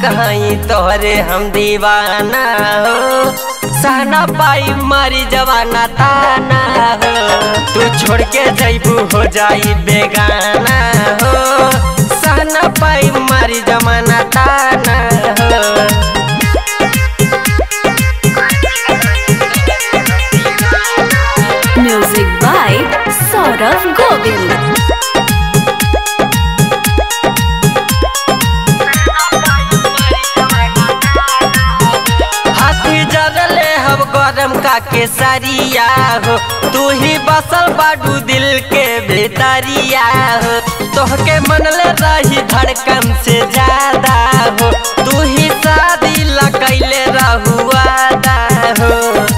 हई तोहरे हम दीवाना हो, सहना पाई मारी जवाना ताना हो। तू छोड़ के जैबू हो जाई बेगाना हो, सहना पाई मारी जमाना ताना हो। Music by Saurabh Govind. हाथी जगले हम गरम का केसरिया हो, तू ही बसल बाडू दिल के भीतरिया हो। तोहके मनले रही धड़कन से ज्यादा हो, तू ही शादी लगैले रहुआदा हो।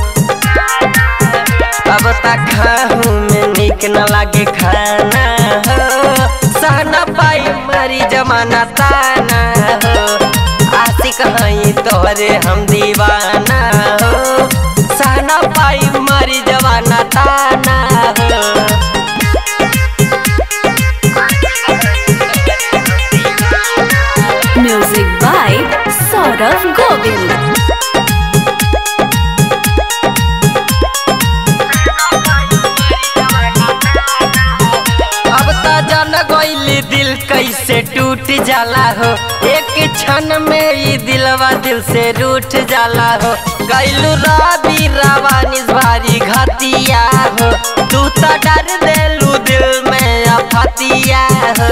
अब तक खाहू में निक न लागे खाना हो, सहना पाई मारी जमाना ताना हो। आशिक हई तोहरे हम दीवाना हो, सहना पाई मारी जवाना ताना हो। Music by Saurabh Govind. अब तो जान गइली दिल कैसे टूट जाला हो, एक क्षण में ही दिलवा दिल से रूठ जाला हो। कैलू राबी रावानी भारी घातिया हो, तू तो डर देलू दिल में अफतिया हो।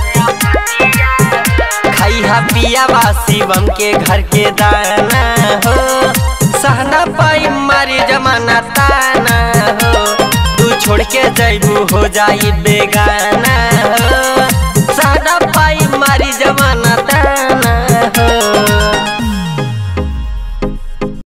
खैहा पिया शिवम के घर के दाना हो, सहना पाई मारी जमाना ताना हो। तू छोड़ के जैबू हो जाई बेगाना हो, सहना पाई मारी जमाना।